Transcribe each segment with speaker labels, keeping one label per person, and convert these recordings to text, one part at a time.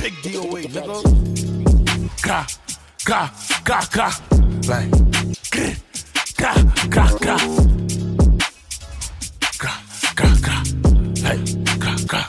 Speaker 1: big DOA, nigga. Gra, gra, gra, gra. Like, grr, gra, gra, gra. Gra, gra, gra. Like, gra, gra.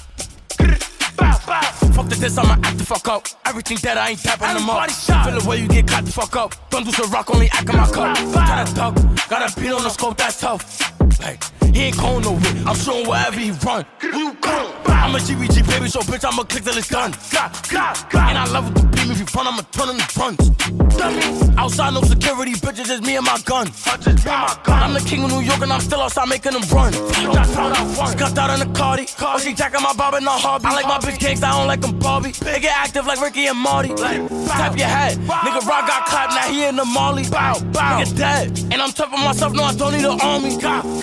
Speaker 1: Fuck this, I'ma act the fuck up. Everything that I ain't tapping them up. Feel the way you get caught the fuck up. Don't do some rock, only act in my cup. Try to duck, got a beat on the scope, that's tough. Like, he ain't going nowhere, I'm showing wherever he run. I'm a GBG baby, so bitch, I'ma click till it's done. And I love it to beat me if you front, I'ma turn on the fronts. Outside, no security, bitches, just me and my gun. I'm the king of New York and I'm still outside making them run. Got out in the Cardi, oh, she jacking my bob and not hobby. I like my bitch gangsta, I don't like them Barbie. They get active like Ricky and Marty. Tap your head, nigga Rock got clapped, now he in the Molly. Nigga dead, and I'm tough on myself, no I don't need an army.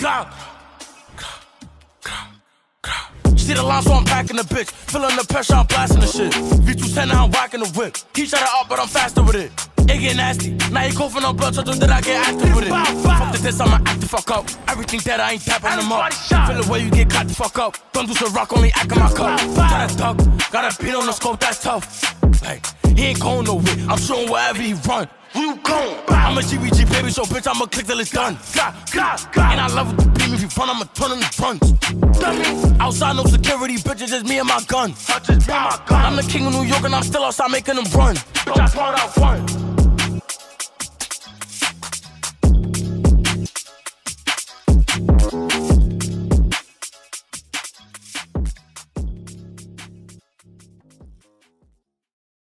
Speaker 1: See the line, so I'm packing the bitch. Feeling the pressure, I'm blasting the shit. V210, now I'm whacking the whip. He shut it up, but I'm faster with it. It get nasty. Now he coughing on blood, so that I get active with it. Fuck this, I'ma act the fuck up. Everything that I ain't tapping them up. Feel the way you get caught the fuck up. Don't do some rock, only act in my cup. Try to duck, got a beat on the scope, that's tough. Like, he ain't going nowhere, I'm showing wherever he run. I'm a GBG baby, so bitch, I'ma click till it's done. And I love it to beat me if you front, I'ma turn on the fronts. Outside, no security, bitches, just me and my gun. I'm the king of New York and I'm still outside making them run.